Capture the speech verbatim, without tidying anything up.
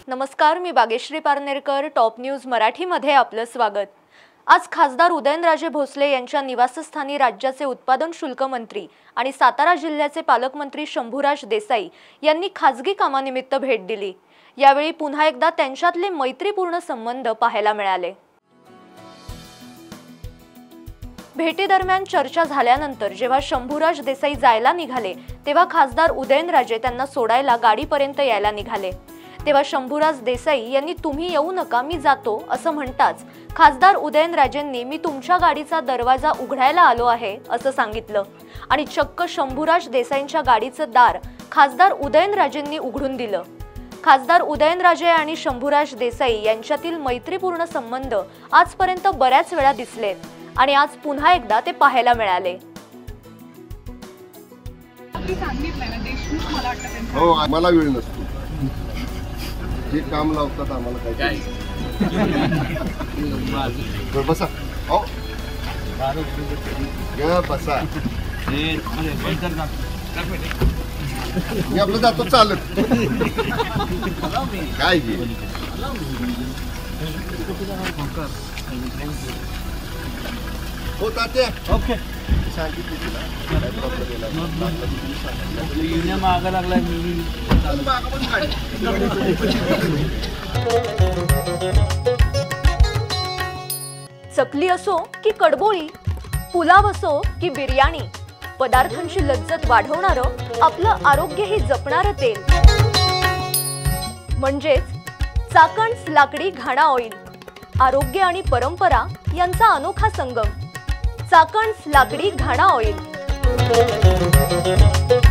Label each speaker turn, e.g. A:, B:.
A: नमस्कार, मी Bageshri Parnerkar. Top news मराठीमध्ये आपलं स्वागत. आज खासदार उदयनराजे भोसले यांच्या निवासस्थानी राज्याचे उत्पादन शुल्क मंत्री आणि सातारा जिल्ह्याचे पालकमंत्री शंभूराज देसाई यांनी खासगी कामानिमित्त भेट दिली. यावेळी पुन्हा एकदा त्यांच्यातले मैत्रीपूर्ण संबंध पाहायला मिळाले. भेटीदरम्यान चर्चा झाल्यानंतर जेव्हा शंभूराज देसाई जायला निघाले तेव्हा खासदार उदयनराजे त्यांना सोडायला गाडीपर्यंत यायला निघाले. तेव्हा शंभूराज देसाई यांनी तुम्ही येऊ नका, मी जातो असं म्हणताच खासदार उदयनराजेंनी मी तुमच्या गाडीचा दरवाजा उघडायला आलो आहे असं सांगितलं आणि चक्क शंभूराज देसाईंच्या गाडीचं दार खासदार उदयनराजेंनी उघडून दिलं. खासदार उदयनराजे आणि शंभूराज देसाई यांच्यातील मैत्रीपूर्ण संबंध आजपर्यंत बऱ्याच वेळा दिसलेत आणि आज पुन्हा एकदा ते पाहायला मिळाले.
B: हो, मला वेळ नसतो. जे काम लावतात आम्हाला काय बसा. हो बसा. मी आपलं जातो चालत. काय हो तात्या. ओके, सांगितलं तुला काय प्रॉब्लेम मागा लागलाय.
A: चकली असो की कडबोळी, पुलाव असो की बिर्याणी, पदार्थांची लज्जत वाढवणारं, आपलं आरोग्यही जपणारं तेल म्हणजेच चाकण's लाकडी घाणा ऑइल. आरोग्य आणि परंपरा यांचा अनोखा संगम. चाकण's लाकडी घाणा ऑइल.